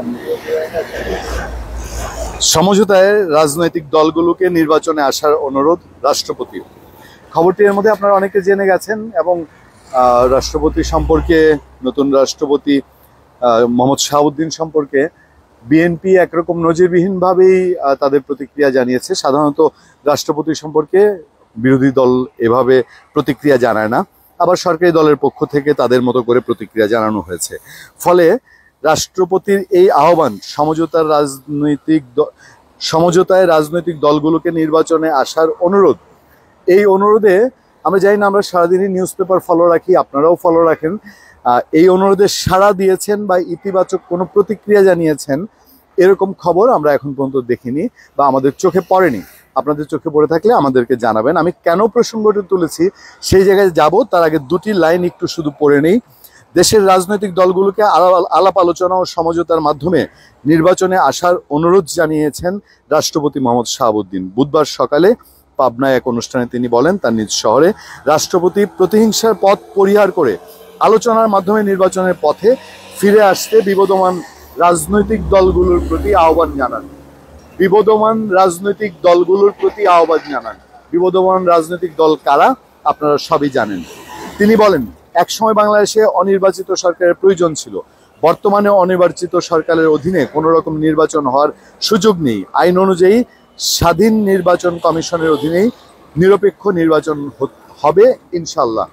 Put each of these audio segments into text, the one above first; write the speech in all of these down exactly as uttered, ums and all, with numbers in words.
সমঝোতায় রাজনৈতিক দলগুলোকে নির্বাচনে আসার অনুরোধ রাষ্ট্রপতি। খবরটি এর মধ্যে আপনারা অনেকে জেনে গেছেন এবং রাষ্ট্রপতি সম্পর্কে, নতুন রাষ্ট্রপতি মোহাম্মদ শাহাবুদ্দিন সম্পর্কে বিএনপি একরকম নজিরবিহীনভাবেই তাদের প্রতিক্রিয়া জানিয়েছে। সাধারণত রাষ্ট্রপতি সম্পর্কে বিরোধী দল এভাবে প্রতিক্রিয়া জানায় না, আবার সরকারি দলের পক্ষ থেকে তাদের মতো করে প্রতিক্রিয়া জানানো হয়েছে। ফলে রাষ্ট্রপতির এই আহ্বান, সমঝোতার রাজনৈতিক সমঝোতায় রাজনৈতিক দলগুলোকে নির্বাচনে আসার অনুরোধ, এই অনুরোধে আমরা জানি না, আমরা সারাদিনই নিউজ পেপার ফলো রাখি, আপনারাও ফলো রাখেন, এই অনুরোধে সাড়া দিয়েছেন বা ইতিবাচক কোনো প্রতিক্রিয়া জানিয়েছেন এরকম খবর আমরা এখন পর্যন্ত দেখিনি বা আমাদের চোখে পড়েনি। আপনাদের চোখে পড়ে থাকলে আমাদেরকে জানাবেন। আমি কেন প্রসঙ্গটি তুলেছি সেই জায়গায় যাব, তার আগে দুটি লাইন একটু শুধু পড়ে নেই। দেশের রাজনৈতিক দলগুলোকে আলাপ আলোচনা ও সমঝোতার মাধ্যমে নির্বাচনে আসার অনুরোধ জানিয়েছেন রাষ্ট্রপতি মোহাম্মদ শাহাবুদ্দিন। বুধবার সকালে পাবনায় এক অনুষ্ঠানে তিনি বলেন, তার নিজ শহরে রাষ্ট্রপতি প্রতিহিংসার পথ পরিহার করে আলোচনার মাধ্যমে নির্বাচনের পথে ফিরে আসতে বিবদমান রাজনৈতিক দলগুলোর প্রতি আহ্বান জানান। বিবদমান রাজনৈতিক দলগুলোর প্রতি আহ্বান জানান বিবদমান রাজনৈতিক দল কারা আপনারা সবই জানেন। তিনি বলেন, একসময় বাংলাদেশে অনির্বাচিত সরকারের প্রয়োজন ছিল, বর্তমানে অনির্বাচিত সরকারের অধীনে কোনো রকম নির্বাচন হওয়ার সুযোগ নেই। আইন অনুযায়ী স্বাধীন নির্বাচন কমিশনের অধীনেই নিরপেক্ষ নির্বাচন হবে ইনশাল্লাহ।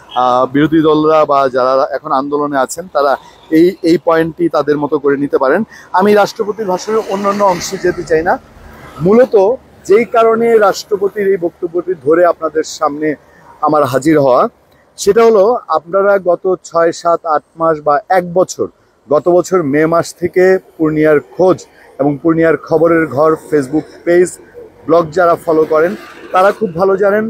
বিরোধী দলরা বা যারা এখন আন্দোলনে আছেন তারা এই এই পয়েন্টটি তাদের মতো করে নিতে পারেন। আমি রাষ্ট্রপতির ভাষণের অন্যান্য অংশে যেতে চাই না। মূলত যেই কারণে রাষ্ট্রপতির এই বক্তব্যটি ধরে আপনাদের সামনে আমার হাজির হওয়া, সেটা হলো আপনারা গত ছয় সাত আট মাস বা এক বছর, গত বছর মে মাস থেকে পূর্ণিয়ার খোঁজ এবং পূর্ণিয়ার খবরের ঘর ফেসবুক পেজ, ব্লগ যারা ফলো করেন তারা খুব ভালো জানেন,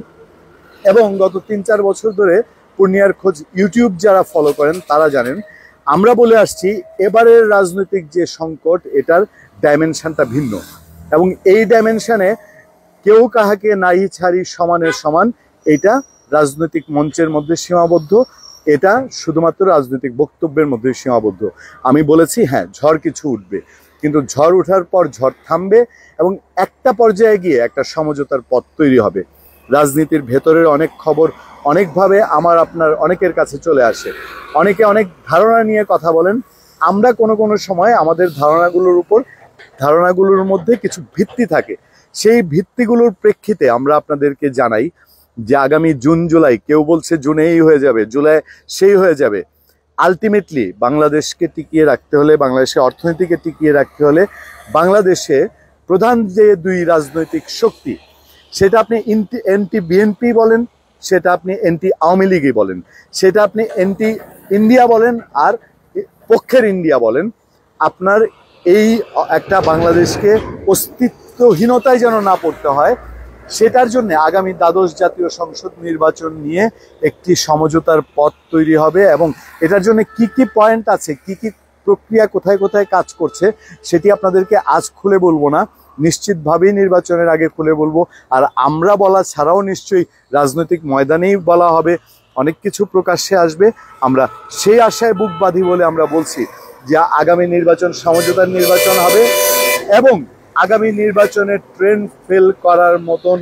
এবং গত তিন চার বছর ধরে পূর্ণিয়ার খোঁজ ইউটিউব যারা ফলো করেন তারা জানেন। আমরা বলে আসছি, এবারের রাজনৈতিক যে সংকট, এটার ডাইমেনশনটা ভিন্ন, এবং এই ডাইমেনশনে কেউ কাহাকে নাই ছাড়ি সমানের সমান, এটা রাজনৈতিক মঞ্চের মধ্যে সীমাবদ্ধ, এটা শুধুমাত্র রাজনৈতিক বক্তব্যের মধ্যে সীমাবদ্ধ। আমি বলেছি হ্যাঁ, ঝড় কিছু উঠবে, কিন্তু ঝড় ওঠার পর ঝড় থামবে এবং একটা পর্যায়ে গিয়ে একটা সমঝোতার পথ তৈরি হবে। রাজনীতির ভেতরের অনেক খবর অনেকভাবে আমার আপনার অনেকের কাছে চলে আসে, অনেকে অনেক ধারণা নিয়ে কথা বলেন। আমরা কোনো কোনো সময় আমাদের ধারণাগুলোর উপর ধারণাগুলোর মধ্যে কিছু ভিত্তি থাকে, সেই ভিত্তিগুলোর প্রেক্ষিতে আমরা আপনাদেরকে জানাই যে আগামী জুন জুলাই, কেউ বলছে জুনেই হয়ে যাবে, জুলাই সেই হয়ে যাবে, আলটিমেটলি বাংলাদেশকে টিকিয়ে রাখতে হলে, বাংলাদেশের অর্থনীতিকে টিকিয়ে রাখতে হলে, বাংলাদেশে প্রধান যে দুই রাজনৈতিক শক্তি, সেটা আপনি এনটি বিএনপি বলেন, সেটা আপনি এনটি আওয়ামী লীগই বলেন, সেটা আপনি এনটি ইন্ডিয়া বলেন আর পক্ষের ইন্ডিয়া বলেন, আপনার এই একটা বাংলাদেশকে অস্তিত্বহীনতায় যেন না পড়তে হয়, সেটার জন্য আগামী দ্বাদশ জাতীয় সংসদ নির্বাচন নিয়ে একটি সমঝোতার পথ তৈরি হবে। এবং এটার জন্য কি কি পয়েন্ট আছে, কি কি প্রক্রিয়া কোথায় কোথায় কাজ করছে, সেটি আপনাদেরকে আজ খুলে বলবো না, নিশ্চিতভাবেই নির্বাচনের আগে খুলে বলবো। আর আমরা বলা ছাড়াও নিশ্চয়ই রাজনৈতিক ময়দানেই বলা হবে, অনেক কিছু প্রকাশ্যে আসবে। আমরা সেই আশায় বুক বাঁধি বলে আমরা বলছি যে আগামী নির্বাচন সমঝোতার নির্বাচন হবে, এবং আগামী নির্বাচনে ট্রেন ফেল করার মতন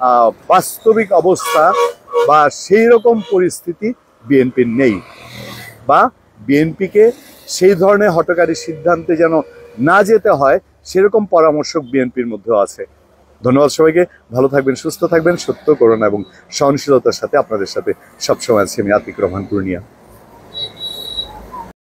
বাস্তবিক অবস্থা বা সেই রকম পরিস্থিতি বিএনপির নেই, বা বিএনপিকে সেই ধরনের হঠকারী সিদ্ধান্তে যেন না যেতে হয় সেরকম পরামর্শক বিএনপির মধ্যেও আছে। ধন্যবাদ সবাইকে, ভালো থাকবেন, সুস্থ থাকবেন, সত্য করোনা এবং সহনশীলতার সাথে আপনাদের সাথে সবসময় আছি আমি আতিক রহমান পূর্ণিয়া।